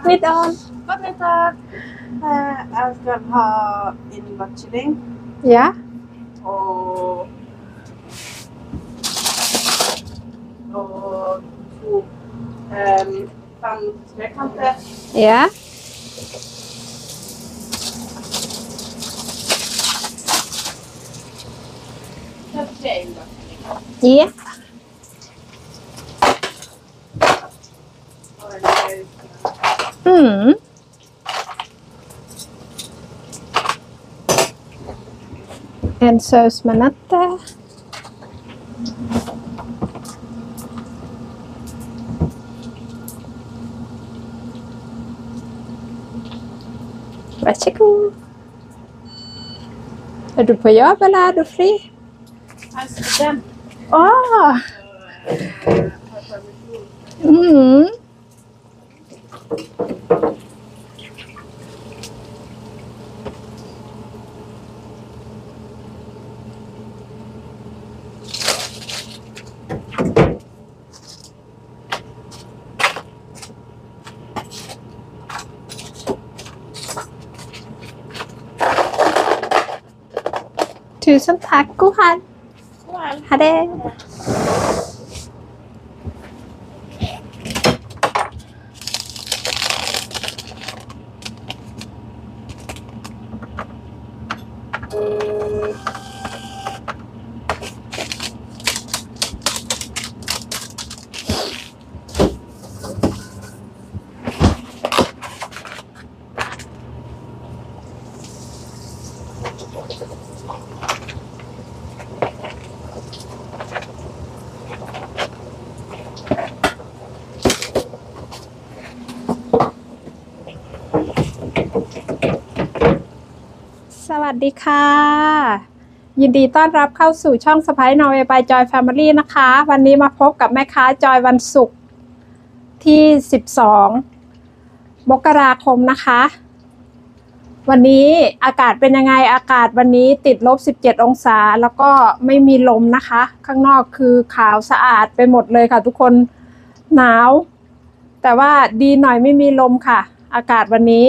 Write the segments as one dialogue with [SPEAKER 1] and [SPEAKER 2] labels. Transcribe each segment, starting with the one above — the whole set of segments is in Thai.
[SPEAKER 1] Gott nytt år!
[SPEAKER 2] Gott nytt år! Jag ska ha inbakkyckling
[SPEAKER 1] Ja.
[SPEAKER 2] och två trekkanter.
[SPEAKER 1] Ja.
[SPEAKER 2] Tre inbakkyckling.
[SPEAKER 1] Ja. Mm. En saus med nötter. Varsågod. Är du på jobb eller är du fri?
[SPEAKER 2] Alltså den.
[SPEAKER 1] Åh! Mm. Tusen tack, god helg! Ha det!สวัสดีค่ะยินดีต้อนรับเข้าสู่ช่องสไปซ์นอร์เวย์บายจอยแฟมิลี่นะคะวันนี้มาพบกับแม่ค้าจอยวันศุกร์ที่12 มกราคมนะคะวันนี้อากาศเป็นยังไงอากาศวันนี้ติด-17 องศาแล้วก็ไม่มีลมนะคะข้างนอกคือขาวสะอาดไปหมดเลยค่ะทุกคนหนาวแต่ว่าดีหน่อยไม่มีลมค่ะอากาศวันนี้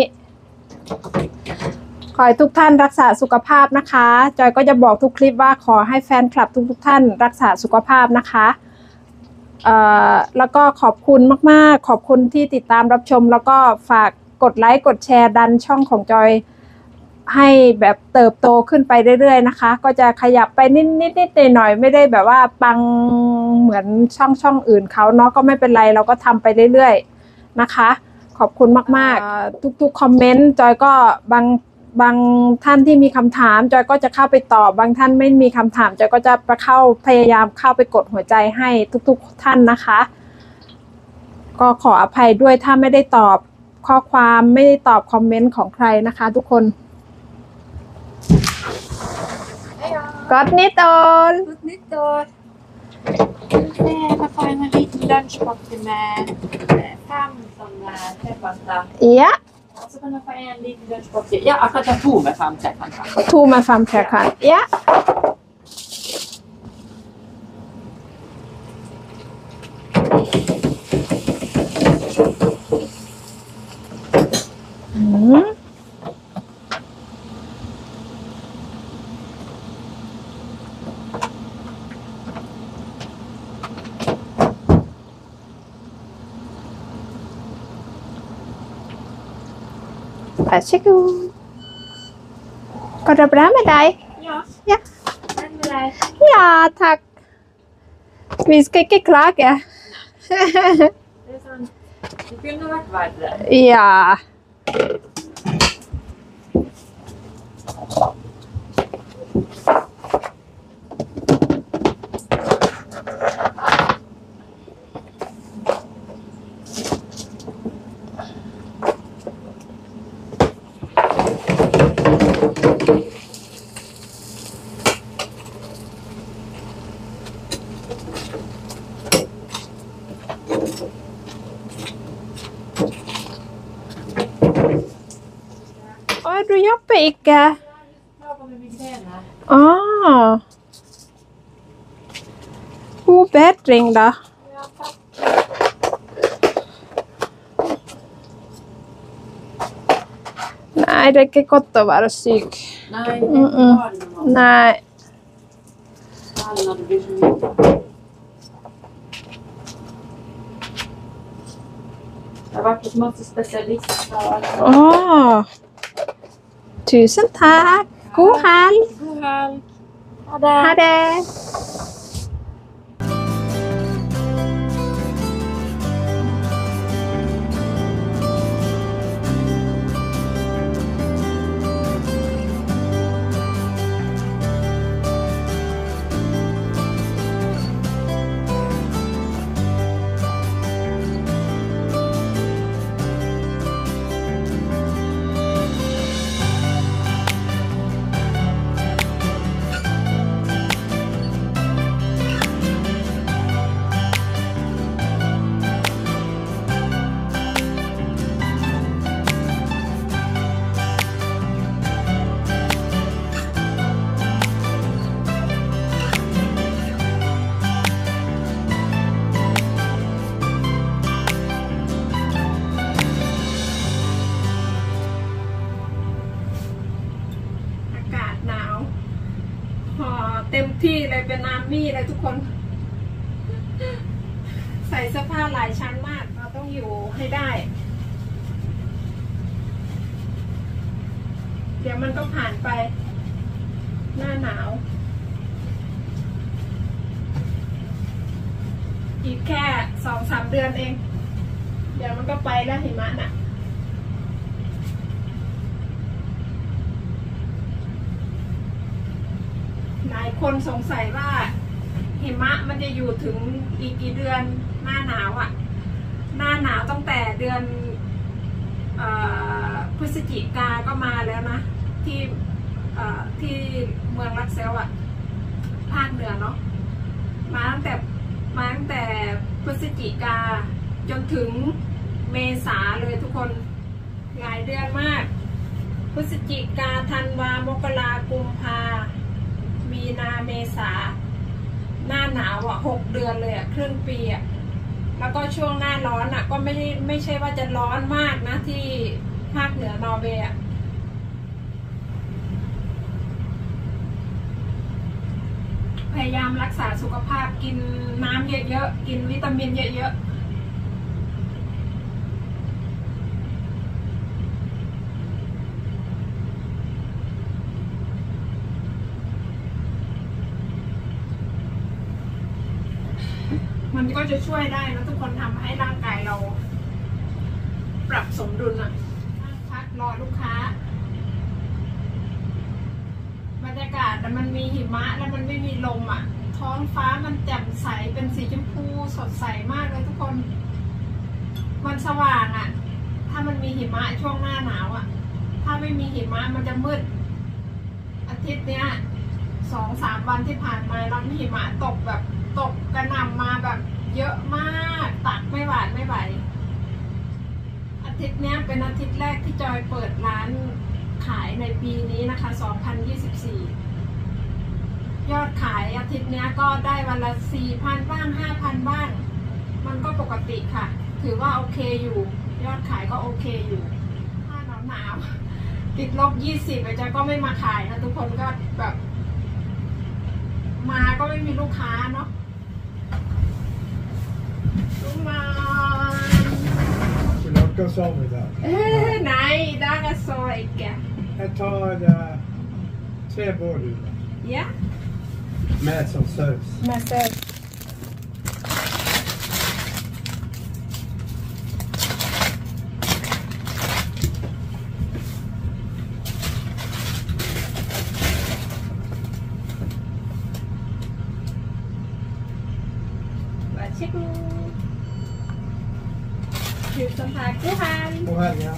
[SPEAKER 1] ขอให้ทุกท่านรักษาสุขภาพนะคะจอยก็จะบอกทุกคลิปว่าขอให้แฟนคลับทุกท่านรักษาสุขภาพนะคะแล้วก็ขอบคุณมากๆขอบคุณที่ติดตามรับชมแล้วก็ฝากกดไลค์กดแชร์ดันช่องของจอยให้แบบเติบโตขึ้นไปเรื่อยๆนะคะก็จะขยับไปนิดๆหน่อยๆไม่ได้แบบว่าปังเหมือนช่องอื่นเขาเนาะก็ไม่เป็นไรเราก็ทำไปเรื่อยๆนะคะขอบคุณมากๆทุกๆคอมเมนต์จอยก็บางท่านที่มีคำถามจอยก็จะเข้าไปตอบบางท่านไม่มีคำถามจอยก็จะพยายามเข้าไปกดหัวใจให้ทุกๆท่านนะคะก็ขออภัยด้วยถ้าไม่ได้ตอบข้อความไม่ได้ตอบคอมเมนต์ของใครนะคะทุกคนGott nytt år!
[SPEAKER 2] Gott nytt år! Vad får jag en liten lunchbox med 5 sådana trekkanter?
[SPEAKER 1] Ja.
[SPEAKER 2] Och så kan jag få en liten lunchbox. Ja, jag kan ta 2 med 5 trekkanter.
[SPEAKER 1] 2 med 5 trekant. Ja. Mm. Varsågod. Går det bra med dig?
[SPEAKER 2] Ja.
[SPEAKER 1] Ja.
[SPEAKER 2] Men med dig?
[SPEAKER 1] Ja, tack. Vi ska inte klaga.
[SPEAKER 2] Det är sån, det kunde varit värre.
[SPEAKER 1] Ja. Du jobbar ikke?
[SPEAKER 2] Jag jobbar med migräner.
[SPEAKER 1] God bedring da.
[SPEAKER 2] Ja, tack.
[SPEAKER 1] Nej, det är inte gott att vara sjuk.
[SPEAKER 2] Nej, det är inte barn.
[SPEAKER 1] Nej.
[SPEAKER 2] Alla, det blir så mycket. Jag har varit hos masse specialister.
[SPEAKER 1] Tusen tack. God helg.
[SPEAKER 2] God helg. Ha det.
[SPEAKER 1] Ha det.เต็มที่เลยเป็นอาร์มี่เลยทุกคนใส่เสื้อผ้าหลายชั้นมากเราต้องอยู่ให้ได้เดี๋ยวมันก็ผ่านไปหน้าหนาวอีกแค่ 2-3 เดือนเองเดี๋ยวมันก็ไปแล้วหิมะน่ะหลายคนสงสัยว่าหิมะมันจะอยู่ถึงอีกกี่เดือนหน้าหนาวอ่ะหน้าหนาวตั้งแต่เดือนพฤศจิกาก็มาแล้วนะที่เมืองลักเซลอ่ะภาคเหนือเนาะมาตั้งแต่พฤศจิกาจนถึงเมษาเลยทุกคนหลายเดือนมากพฤศจิกาธันวามกรากุมภามีนาเมษาหน้าหนาวอ่ะ6 เดือนเลยอ่ะครึ่งปีอ่ะแล้วก็ช่วงหน้าร้อนอ่ะก็ไม่ใช่ว่าจะร้อนมากนะที่ภาคเหนือนอร์เวย์อ่ะพยายามรักษาสุขภาพกินน้ำเยอะๆกินวิตามินเยอะๆมันก็จะช่วยได้นะทุกคนทำให้ร่างกายเราปรับสมดุลอะพักรอลูกค้าบรรยากาศแต่มันมีหิมะแล้วมันไม่มีลมอ่ะท้องฟ้ามันแจ่มใสเป็นสีชมพูสดใสมากเลยทุกคนมันสว่างอ่ะถ้ามันมีหิมะช่วงหน้าหนาวอ่ะถ้าไม่มีหิมะมันจะมืดอาทิตย์เนี้ย2-3 วันที่ผ่านมาเรามีหิมะตกแบบตกกระหน่ำมาแบบเยอะมากตักไม่หวาดไม่ไหวอาทิตย์เนี้ยเป็นอาทิตย์แรกที่จอยเปิดร้านขายในปีนี้นะคะ2024ยอดขายอาทิตย์เนี้ยก็ได้วันละ 4,000 บ้าง 5,000 บ้างมันก็ปกติค่ะถือว่าโอเคอยู่ยอดขายก็โอเคอยู่ถ้าหนาวติดลบ20อาจารย์ก็ไม่มาขายนะทุกคนก็แบบมาก็ไม่มีลูกค้าเนาะลูกมา
[SPEAKER 3] Vill du åka oss om idag?
[SPEAKER 1] Nej, idag är så inte.
[SPEAKER 3] Jag tar 3 bårhuvuden.
[SPEAKER 1] Ja,
[SPEAKER 3] Med som service.
[SPEAKER 1] med stöd. Varsågod. Tusen tack, god helg.
[SPEAKER 3] God helg, ja.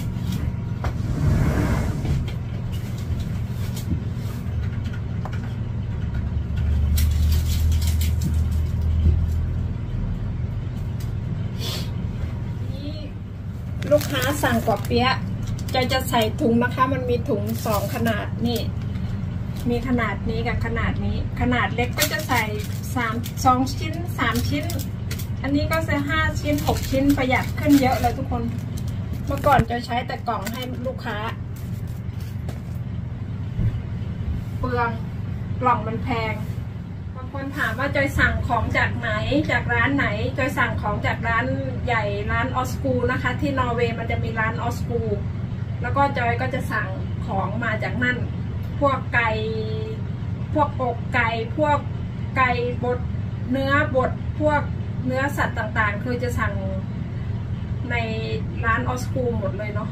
[SPEAKER 1] ลูกค้าสั่งกว่าเปี๊ยะจะใส่ถุงนะคะมันมีถุง2 ขนาดนี่มีขนาดนี้กับขนาดนี้ขนาดเล็กก็จะใส่2 ชิ้น 3 ชิ้นอันนี้ก็จะ5 ชิ้น 6 ชิ้นประหยัดขึ้นเยอะเลยทุกคนเมื่อก่อนจะใช้แต่กล่องให้ลูกค้าปลืองกล่องมันแพงบางคนถามว่าจอยสั่งของจากไหนจากร้านไหนจอยสั่งของจากร้านใหญ่ร้านออสกูนะคะที่นอร์เวย์มันจะมีร้านออสกูแล้วก็จอยก็จะสั่งของมาจากนั่นพวกไก่พวกอกไก่พวกไก่บดเนื้อบดพวกเนื้อสัตว์ต่างๆคือจะสั่งในร้านออสกูหมดเลยเนาะ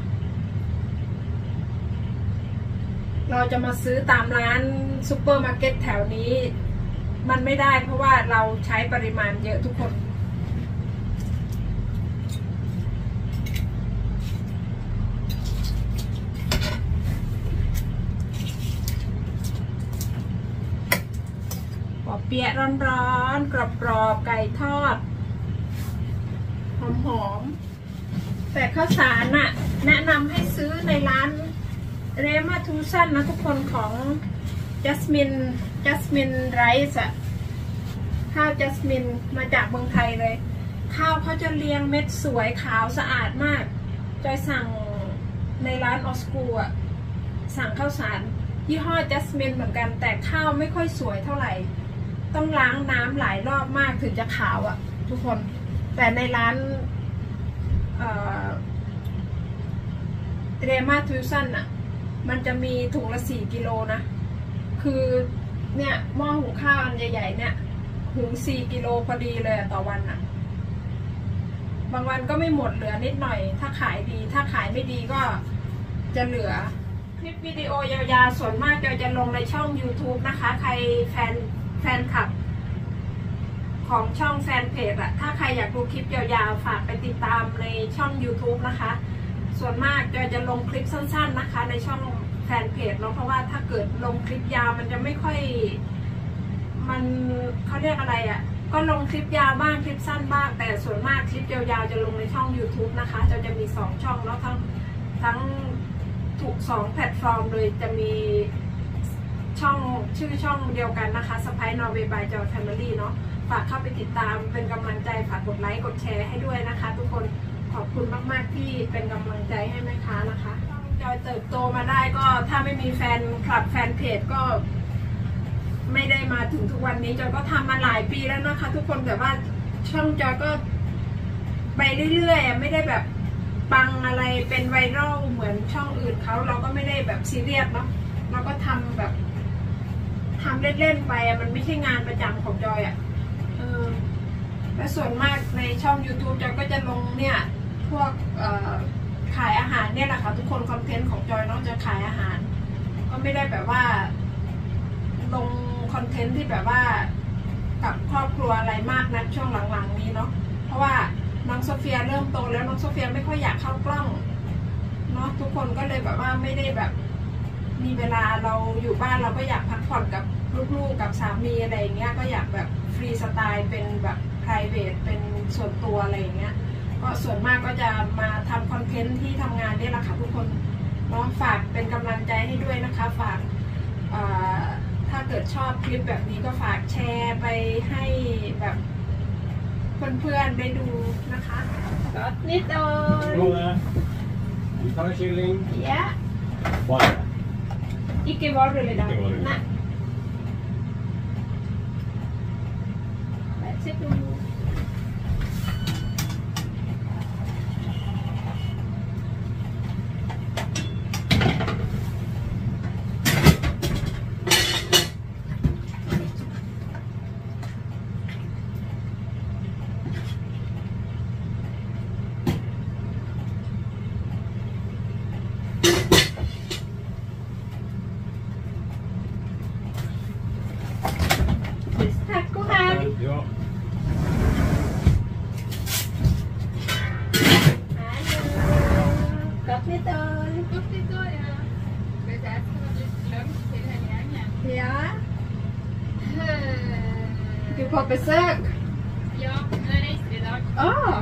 [SPEAKER 1] เราจะมาซื้อตามร้านซูเปอร์มาร์เก็ตแถวนี้มันไม่ได้เพราะว่าเราใช้ปริมาณเยอะทุกคนปอเปี๊ยะร้อนๆกรอบๆไก่ทอดหอมๆแต่ข้าวสารน่ะแนะนำให้ซื้อในร้านเรมาทูซันนะทุกคนของจัสมินไรซ์อะข้าวจัสมินมาจากเมืองไทยเลยข้าวเขาจะเรียงเม็ดสวยขาวสะอาดมากจอยสั่งในร้านออสกูอะสั่งข้าวสารยี่ห้อจัสมินเหมือนกันแต่ข้าวไม่ค่อยสวยเท่าไหร่ต้องล้างน้ำหลายรอบมากถึงจะขาวอะทุกคนแต่ในร้านเรมาทูซันอะมันจะมีถุงละ4 กิโลนะคือเนี่ยหม้อหุงข้าวอันใหญ่ๆเนี่ยหุง4 กิโลพอดีเลยต่อวันอะบางวันก็ไม่หมดเหลือนิดหน่อยถ้าขายดีถ้าขายไม่ดีก็จะเหลือคลิปวิดีโอยาวๆส่วนมากจะลงในช่อง YouTube นะคะใครแฟนคลับของช่องแฟนเพจอะถ้าใครอยากดูคลิปยาวๆฝากไปติดตามในช่อง YouTube นะคะส่วนมากจะลงคลิปสั้นๆนะคะในช่องแฟนเพจเนาะเพราะว่าถ้าเกิดลงคลิปยาวมันจะไม่ค่อยมันเขาเรียกอะไรอะก็ลงคลิปยาวบ้างคลิปสั้นบ้างแต่ส่วนมากคลิปยาวๆจะลงในช่อง YouTube นะคะจะมี2 ช่องเนาะทั้งถูก2 แพลตฟอร์มเลยจะมีช่องชื่อช่องเดียวกันนะคะสไปนอร์เวย์บายจอยแฟมิลี่เนาะฝากเข้าไปติดตามเป็นกำลังใจฝากกดไลค์กดแชร์ให้ด้วยนะคะทุกคนขอบคุณมากๆที่เป็นกำลังใจให้แม่ค้านะคะจอยเติบโตมาได้ก็ถ้าไม่มีแฟนคลับแฟนเพจก็ไม่ได้มาถึงทุกวันนี้จอยก็ทำมาหลายปีแล้วนะคะทุกคนแต่ว่าช่องจอยก็ไปเรื่อยๆไม่ได้แบบปังอะไรเป็นไวรัลเหมือนช่องอื่นเขาเราก็ไม่ได้แบบซีเรียสเนาะเราก็ทำแบบทำเล่นๆไปมันไม่ใช่งานประจำของจอยและส่วนมากในช่อง YouTube จอยก็จะลงเนี่ยพวกขายอาหารเนี่ยแหละค่ะทุกคนคอนเทนต์ของจอยเนาะจะขายอาหารก็ไม่ได้แบบว่าลงคอนเทนต์ที่แบบว่ากับครอบครัวอะไรมากนะช่วงหลังๆนี้เนาะเพราะว่าน้องโซเฟียเริ่มโตแล้วน้องโซเฟียไม่ค่อยอยากเข้ากล้องเนาะทุกคนก็เลยแบบว่าไม่ได้แบบมีเวลาเราอยู่บ้านเราก็อยากพักผ่อนกับลูกๆกับสามีอะไรอย่างเงี้ยก็อยากแบบฟรีสไตล์เป็นแบบ private เป็นส่วนตัวอะไรอย่างเงี้ยก็ส่วนมากก็จะมาทำคอนเทนต์ที่ทำงานนี่แหละค่ะทุกคนเนาะฝากเป็นกำลังใจให้ด้วยนะคะฝากถ้าเกิดชอบคลิปแบบนี้ก็ฝากแชร์ไปให้แบบเพื่อนๆได้ดูนะคะก็นิดเดียว
[SPEAKER 4] Du tar en kylling.
[SPEAKER 1] Ja.
[SPEAKER 4] Bara.
[SPEAKER 1] Ikke varullig da.
[SPEAKER 4] Ikke varullig.
[SPEAKER 1] Nei. Vær så god. Tack och hej.
[SPEAKER 4] Ja.
[SPEAKER 1] Gott nytt år.
[SPEAKER 2] Gott nytt år, ja. Men det ska vara lite lugnt till helgen.
[SPEAKER 1] Ja. Du är på besök.
[SPEAKER 2] Ja, nu reser vi idag.
[SPEAKER 1] Åh.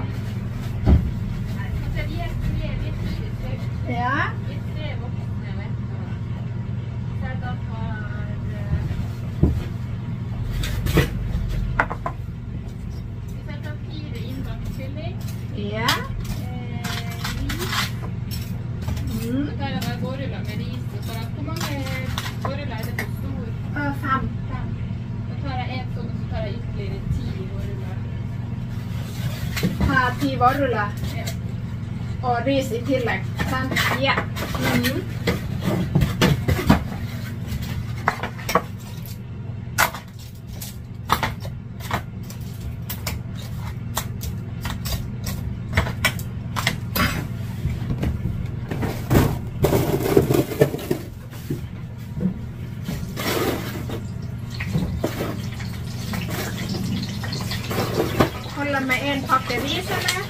[SPEAKER 2] Så vi är trevligt besök.
[SPEAKER 1] Ja.
[SPEAKER 2] Vi är 3 vuxna, vet du. Så de har... Vi sätter upp 4 inbakt kylling.
[SPEAKER 1] Ja.
[SPEAKER 2] Ris.
[SPEAKER 1] Mm.
[SPEAKER 2] Så tar jag några borrullar med ris. Och så, hur många borrullar är det på stor
[SPEAKER 1] Wie var du da? Og ris i tillegg. Sant? Ja. Håller med en pakke ris, eller?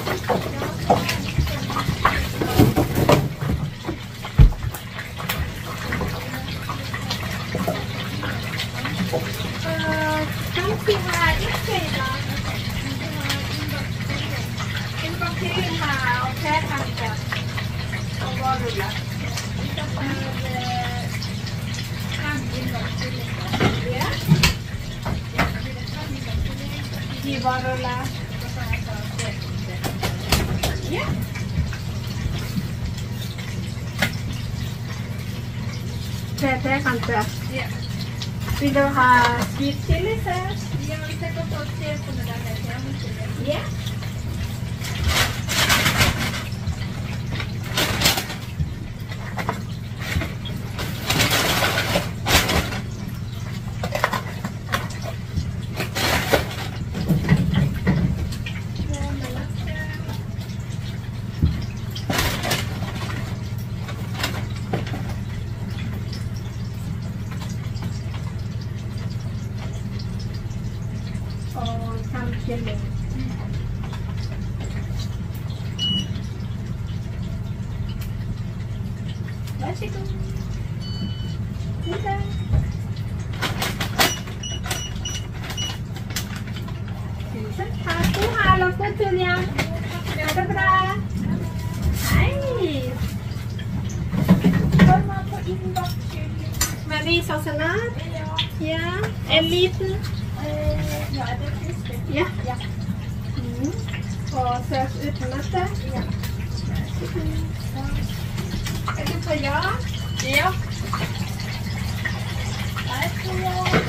[SPEAKER 1] Kanskje har ikke i dag. Innbakering her, og tekanter. Og vareruller. Ja. De vareruller. Ja. Tekanter. Ja. Vil du ha sweet chili sauce? Ja, vi skal gå og se på det der. Ja. Og samkylling. Vær så god. Tusen takk. God helg og god tur hjem. Ha det bra. Hei.
[SPEAKER 2] Kommer på innbakskylling.
[SPEAKER 1] Med ris og salat? Ja. En liten?
[SPEAKER 2] Ja, er det fisk?
[SPEAKER 1] Ja.
[SPEAKER 2] Ja.
[SPEAKER 1] Og saus uten nøtter?
[SPEAKER 2] Ja.
[SPEAKER 1] Er du på ja?
[SPEAKER 2] Ja. Jeg tror jeg...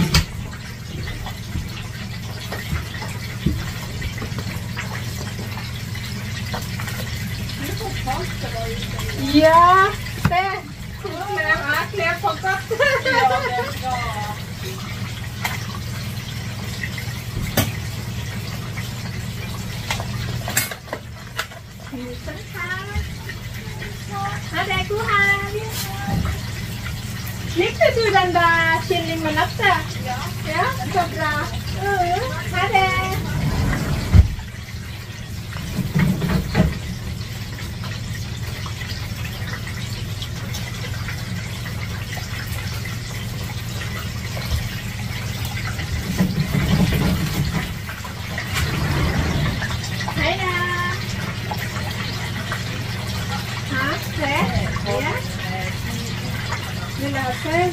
[SPEAKER 2] Det er så kaldt det var ute.
[SPEAKER 1] Ja, se. Jeg kler på godt.
[SPEAKER 2] Ja, det er bra.
[SPEAKER 1] Tusen takk. Ha det, god helg. Likte du den der kylling med nøtter?
[SPEAKER 2] Ja.
[SPEAKER 1] Ja, så bra. Ha det. Hej da. Ha, se. Ja. Vill du ha saus?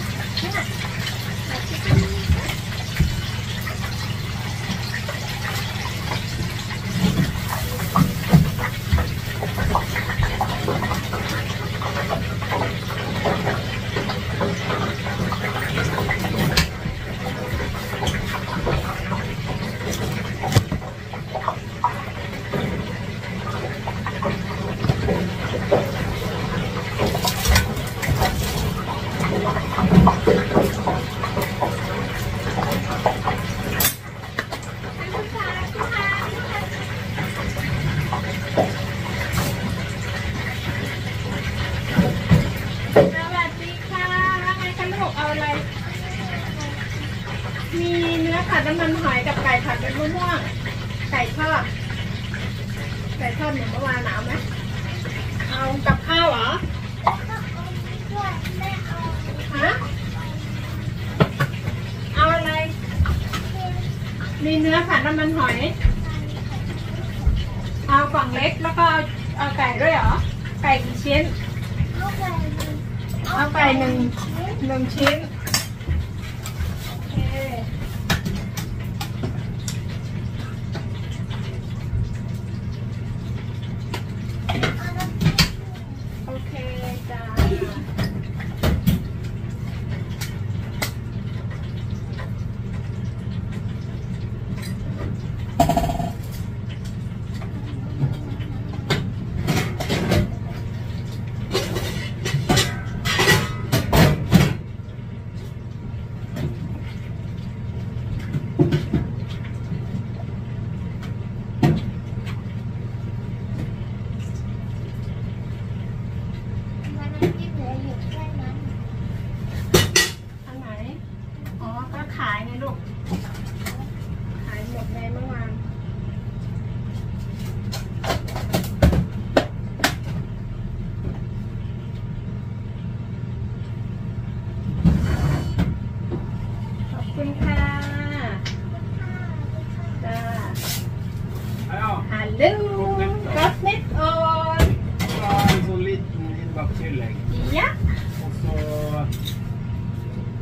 [SPEAKER 1] สวัสดีค่ะว่าไงคะลูกเอาอะไร มีเนื้อผัดน้ำมันหอยกับไก่ผัดเป็นมะม่วง ไก่ทอด ไก่ทอดเหมือนเมื่อวานหนาวไหม เอากับข้าวเหรอ ฮะ เอาอะไร มีเนื้อผัดน้ำมันหอย เอากล่องเล็กแล้วก็เอาไก่ด้วยเหรอ ไก่กี่ชิ้น เอาไก่หนึ่งชิ้น โอเค โอเคจ้า
[SPEAKER 2] เ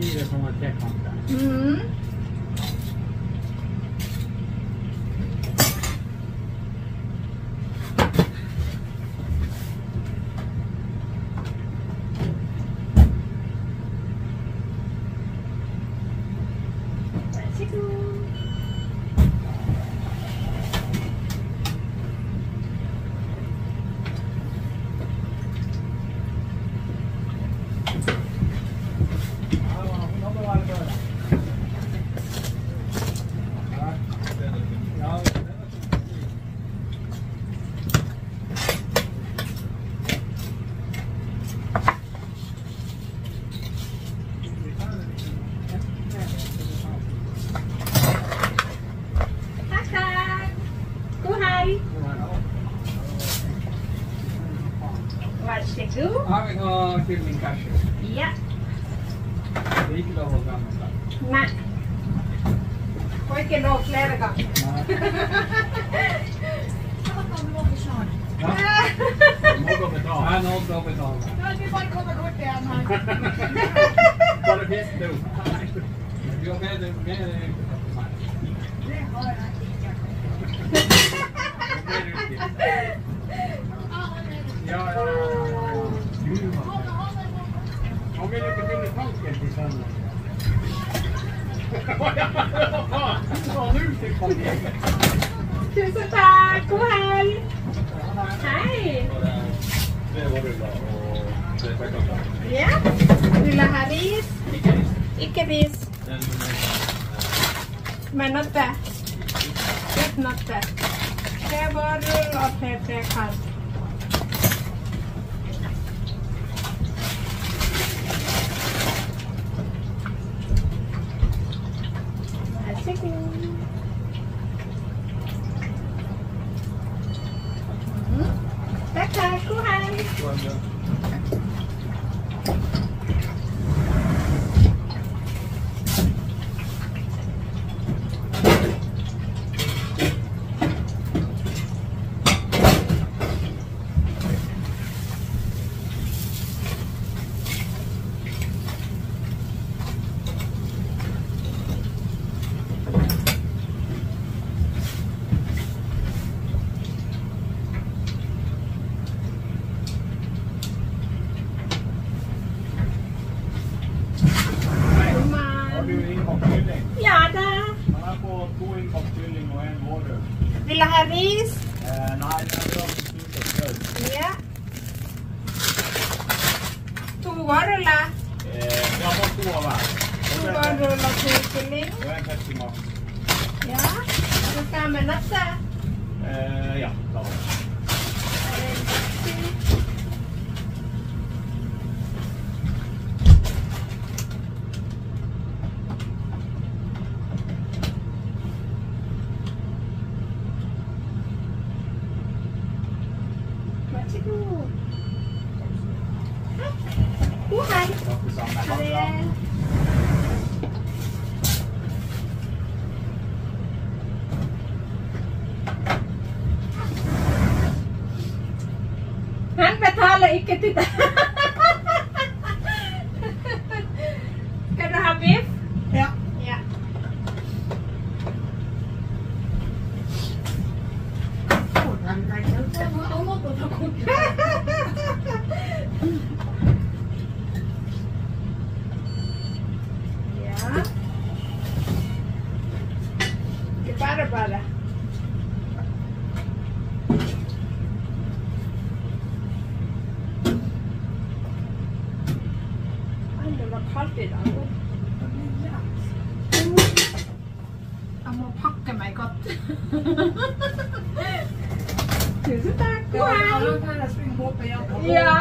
[SPEAKER 4] need it from a tech contact.
[SPEAKER 2] อืมชิคูทักทายกูไฮวัดเช็คดู
[SPEAKER 4] Ja, vi har kycklingkassler.
[SPEAKER 2] เยอะ
[SPEAKER 4] Det är inte lov att använda.
[SPEAKER 2] นะคอยกินโรคแล้วก่อน
[SPEAKER 4] Något betalt. Ja, något betalt. Bara finns det. Du har med dig Ja. Om vi lyckas till i tanken till söndag. Ja, nu fick man det.
[SPEAKER 2] tusen takk, god helg. Hei.
[SPEAKER 4] Det var det bra. Och det är tackar.
[SPEAKER 2] Ja, vil du ha ris? Ikke ris, men nøtter. Litt nøtter. Tevarer og pepperkast. Vær så god. Takk, takk. God helg.
[SPEAKER 4] Har du inkomstfylling?
[SPEAKER 2] Ja da.
[SPEAKER 4] Man har fått 2 inkomstfylling och 1 order.
[SPEAKER 2] Vil du ha ris?
[SPEAKER 4] Nej, det är bra för slutet.
[SPEAKER 2] Ja. 2 varula.
[SPEAKER 4] Jag har 2 av här.
[SPEAKER 2] 2 varula kyckling.
[SPEAKER 4] Och 1 Pepsi Max.
[SPEAKER 2] Ja. Du skal med nøtter.
[SPEAKER 4] Ja, ta det.
[SPEAKER 2] Vær så god. God helg.
[SPEAKER 4] Tack detsamma.
[SPEAKER 2] Ha det. Han betaler ikke til deg. Skal du ha biff?
[SPEAKER 3] Ja.
[SPEAKER 2] Ja. Ja. Ikke bare. Oi, det var kaldt i dag. Jeg må pakke meg godt. Tusen takk. God helg. Ja.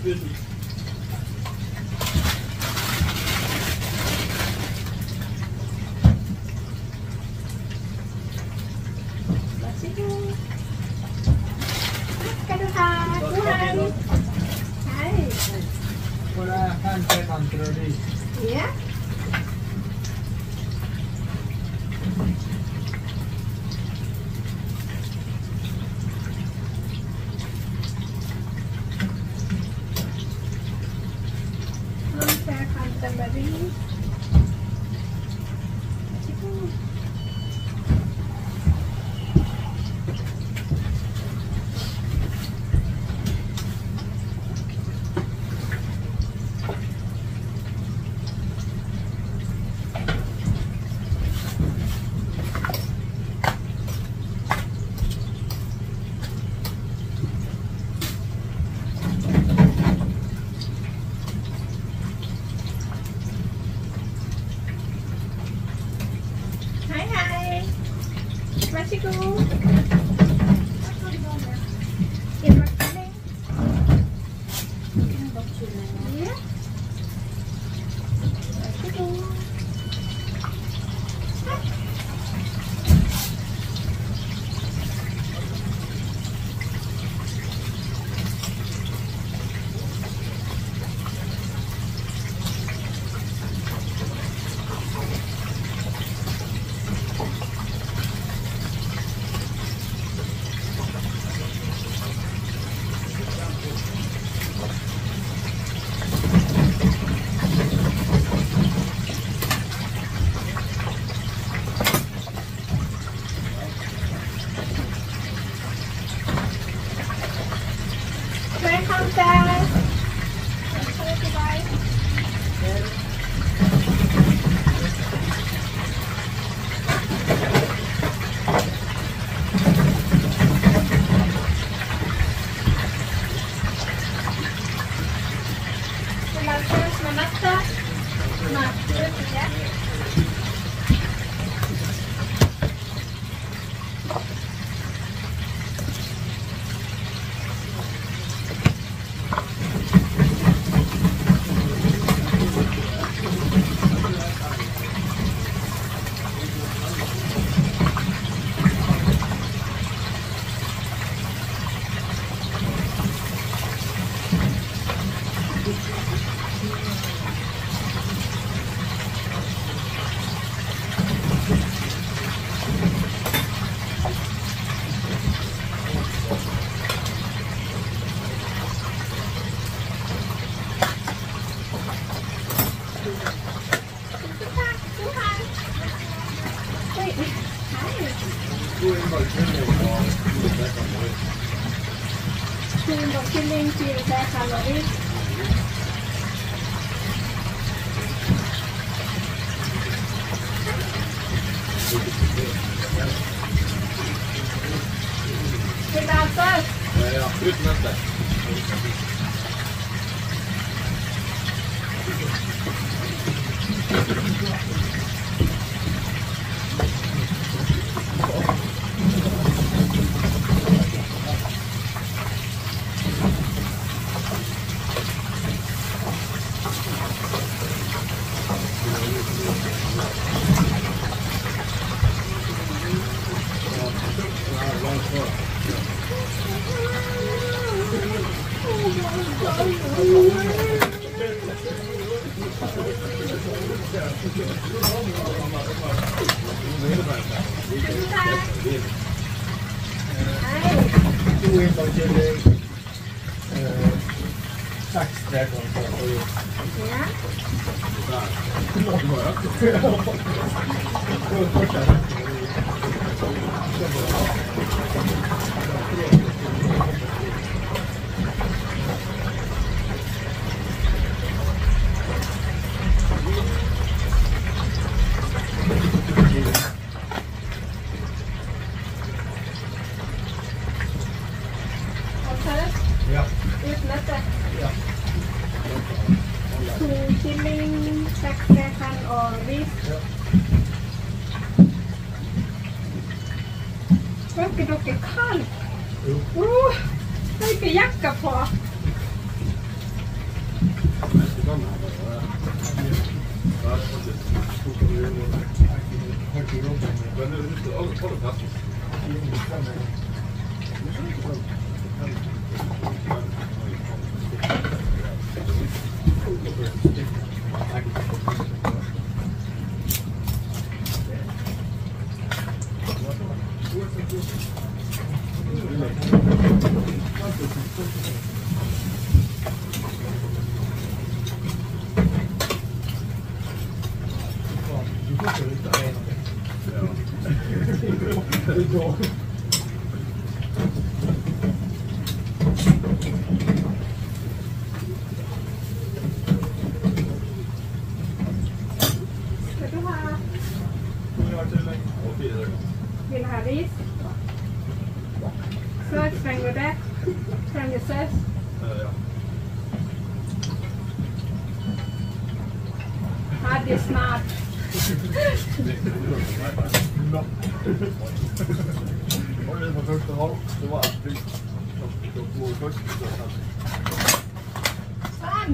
[SPEAKER 2] Varsågod. Tack ska du ha. God helg. Hej.
[SPEAKER 3] Våra fantasy
[SPEAKER 2] Ja. Canterbury. Varsågod. Hej hej. Varsågod. Inbakning. Ja. Varsågod. Welcome guys. Gracias, Manata. Ya. Chiên bột chilling chiên ra calories. Vill du ha sås?
[SPEAKER 4] Ja, förutom detta.
[SPEAKER 3] Two inbound chili, sax dragon for you.
[SPEAKER 2] Ja.
[SPEAKER 3] Ja.
[SPEAKER 2] Utnätte.
[SPEAKER 3] Ja.
[SPEAKER 2] Chilling, saxfrän och ris.
[SPEAKER 3] Ja.
[SPEAKER 2] Verkar dock kallt.
[SPEAKER 3] Jo.
[SPEAKER 2] Vilken jacka på.
[SPEAKER 4] sånn her bare. Ja, faktisk. Men du skal alle ta det testen.
[SPEAKER 1] Vill du ha ris? Sås, trenger du det? Trenger du sås?
[SPEAKER 4] Ja.
[SPEAKER 1] Ha det snart.
[SPEAKER 4] Var det på første halv? Det var et bygg.
[SPEAKER 1] Sånn.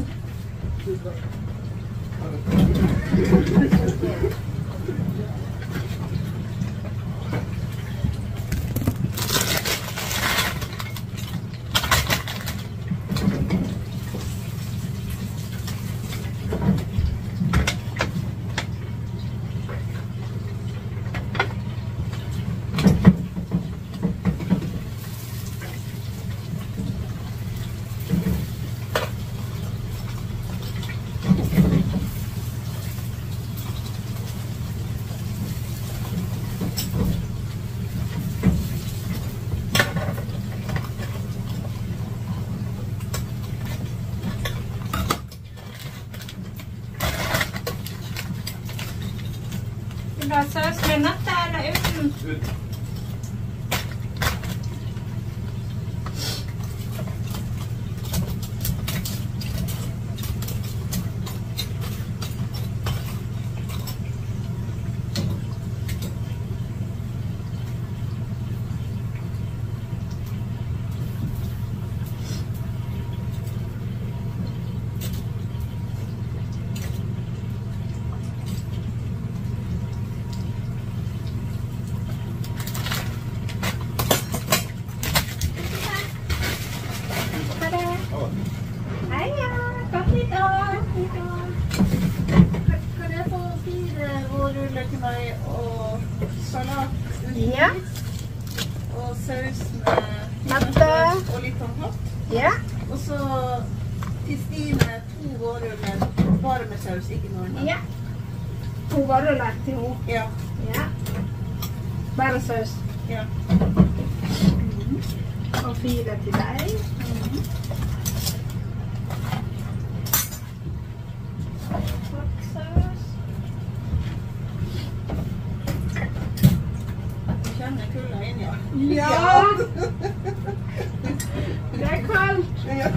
[SPEAKER 1] Vill du ha sås med nøtter eller uten?
[SPEAKER 2] Kan jeg få 4 vårruller til meg og salat uten
[SPEAKER 1] Ja.
[SPEAKER 2] ris? Og saus med
[SPEAKER 1] Nøtter.
[SPEAKER 2] og litt håndhått.
[SPEAKER 1] Ja.
[SPEAKER 2] Og så til Stine 2 vårruller bare med saus, ikke noe annet.
[SPEAKER 1] Ja. 2 vårruller til henne.
[SPEAKER 2] Ja.
[SPEAKER 1] Ja. Bare saus.
[SPEAKER 2] Ja.
[SPEAKER 1] Og 4 til deg. Saus.
[SPEAKER 2] Du kjenner kulda inn, ja.
[SPEAKER 1] Ja. Det er kaldt.
[SPEAKER 2] Ja.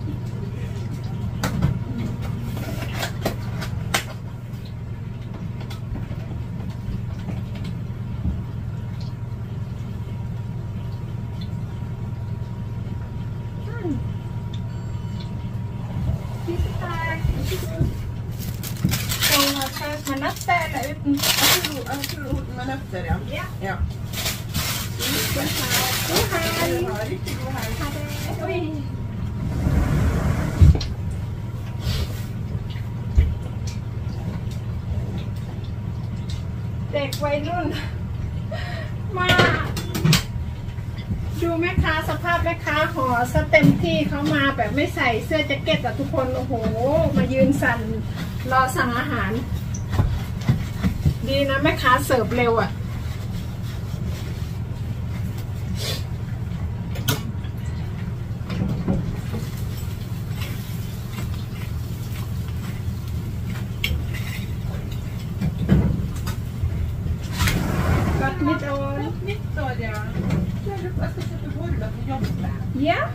[SPEAKER 1] Skal du ha saus med nøtter eller uten?
[SPEAKER 2] Jeg tror med nøtter, ja.
[SPEAKER 1] Ja.
[SPEAKER 2] Ja.
[SPEAKER 1] God helg.
[SPEAKER 2] Ha riktig god helg.
[SPEAKER 1] Ha det. Oi.เด็กวัยรุ่นมาดูแม่ค้าสภาพแม่ค้าห่อซะเต็มที่เขามาแบบไม่ใส่เสื้อแจ็คเก็ตอะทุกคนโอ้โหมายืนสั่นรอสั่งอาหาร ดีนะแม่ค้าเสิร์ฟเร็วอะกัดมิดโอน
[SPEAKER 2] Nyttår, ja. Jeg skal kjøpe boller på jobb.
[SPEAKER 1] เยอะ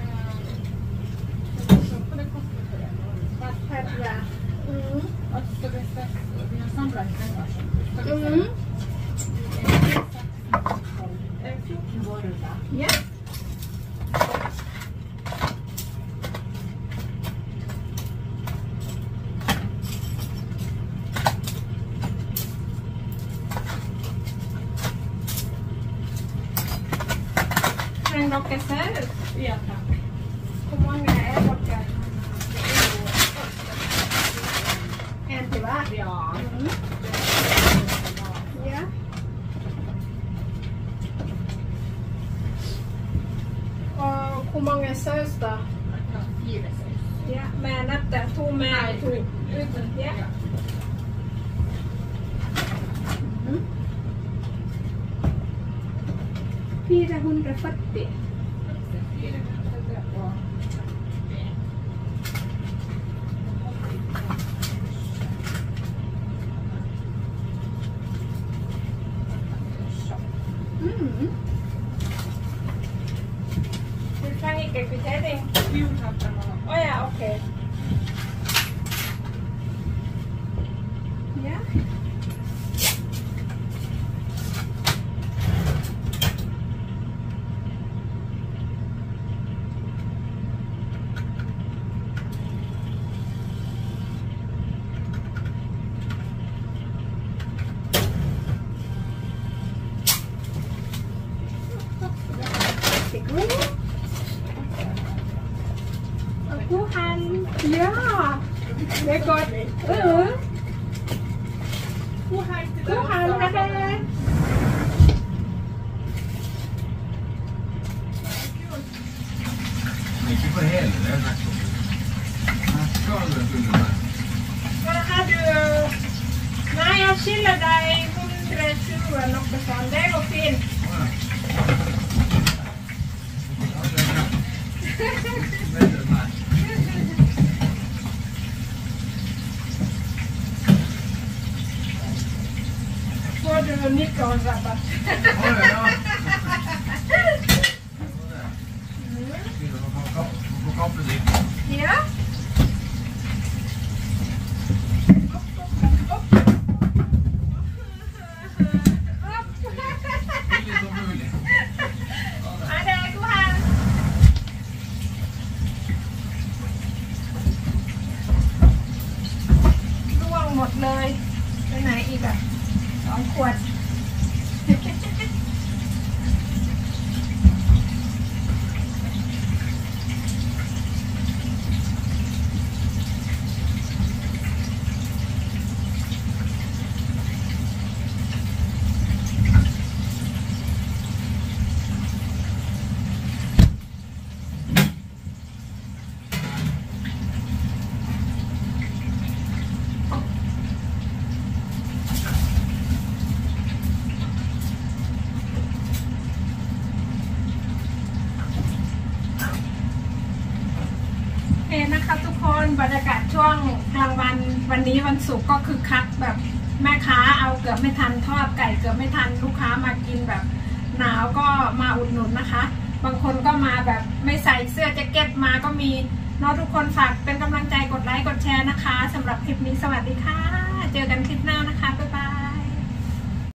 [SPEAKER 2] For det koster for en.
[SPEAKER 1] ปัดแพดละอืม
[SPEAKER 2] At skal vi vi har samlet penger. Skal
[SPEAKER 1] อื
[SPEAKER 2] vi
[SPEAKER 1] ม
[SPEAKER 2] 14 vårruller.
[SPEAKER 1] เยอะ en docka säger?
[SPEAKER 2] Ja, tack.
[SPEAKER 1] Hur många är docka? En till va?
[SPEAKER 2] Ja.
[SPEAKER 1] Ja. Och hur många sös då?
[SPEAKER 2] 4 sägs.
[SPEAKER 1] Ja, med natten, 2 med och 2 utan. Ja. Mm. 440. Du kan ikke kvittering?
[SPEAKER 2] Jo, tack.
[SPEAKER 1] Å ja, ok. Ja. Varsågod. Och god hand. Ja, det är gott.
[SPEAKER 2] God hand till
[SPEAKER 1] God hand, hade.
[SPEAKER 4] Mycket för helvete. Skål med.
[SPEAKER 1] Vad har du? Nej, jag skiljer dig 120 något sånt. Det går fint. Får du 19-rabatt? Ja. Ada god hand.ร่วงหมดเลยไปไหนอีกอ่ะ2 ขวด นะคะทุกคนบรรยากาศช่วงกลางวันนี้วันศุกร์ก็คือคักแบบแม่ค้าเอาเกือบไม่ทันทอดไก่เกือบไม่ทันลูกค้ามากินแบบหนาวก็มาอุดหนุนนะคะ บางคนก็มาแบบไม่ใส่เสื้อแจ็คเก็ตมาก็มีเนาะทุกคนฝากเป็นกำลังใจกดไลค์กดแชร์นะคะสำหรับคลิปนี้สวัสดีค่ะเจอกันคลิปหน้านะคะ